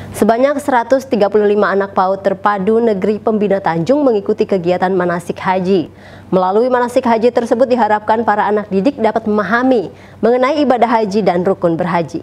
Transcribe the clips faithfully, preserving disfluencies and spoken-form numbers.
Sebanyak seratus tiga puluh lima anak PAUD terpadu negeri Pembina Tanjung mengikuti kegiatan manasik haji. Melalui manasik haji tersebut diharapkan para anak didik dapat memahami mengenai ibadah haji dan rukun berhaji.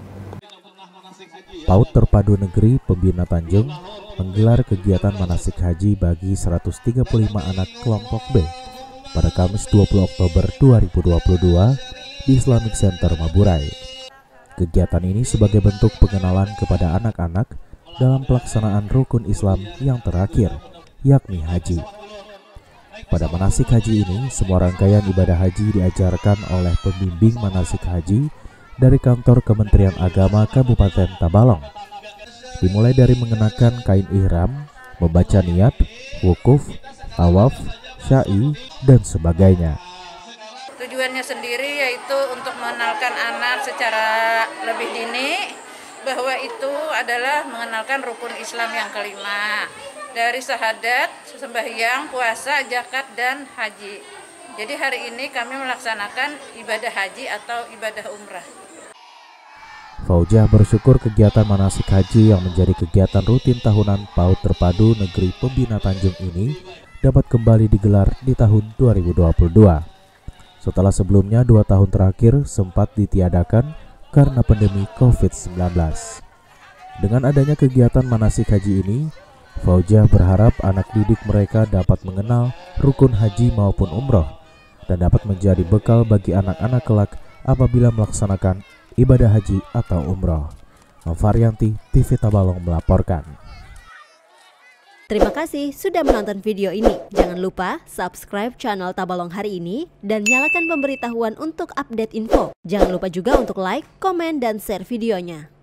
PAUD Terpadu Negeri Pembina Tanjung menggelar kegiatan manasik haji bagi seratus tiga puluh lima anak kelompok B pada Kamis dua puluh Oktober dua ribu dua puluh dua di Islamic Center Maburay. Kegiatan ini sebagai bentuk pengenalan kepada anak-anak dalam pelaksanaan rukun Islam yang terakhir, yakni haji. Pada manasik haji ini, semua rangkaian ibadah haji diajarkan oleh pembimbing manasik haji dari kantor Kementerian Agama Kabupaten Tabalong. Dimulai dari mengenakan kain ihram, membaca niat, wukuf, tawaf, syai, dan sebagainya. Tujuannya sendiri yaitu untuk mengenalkan anak secara lebih dini bahwa itu adalah mengenalkan rukun Islam yang kelima dari syahadat, sembahyang, puasa, zakat, dan haji. Jadi hari ini kami melaksanakan ibadah haji atau ibadah umrah. Faujah bersyukur kegiatan manasik haji yang menjadi kegiatan rutin tahunan PAUD Terpadu Negeri Pembina Tanjung ini dapat kembali digelar di tahun dua ribu dua puluh dua. Setelah sebelumnya dua tahun terakhir sempat ditiadakan karena pandemi covid sembilan belas. Dengan adanya kegiatan manasik haji ini, Faujah berharap anak didik mereka dapat mengenal rukun haji maupun umroh dan dapat menjadi bekal bagi anak-anak kelak apabila melaksanakan ibadah haji atau umroh. Novarianti, T V Tabalong melaporkan. Terima kasih sudah menonton video ini. Jangan lupa subscribe channel Tabalong Hari Ini dan nyalakan pemberitahuan untuk update info. Jangan lupa juga untuk like, komen, dan share videonya.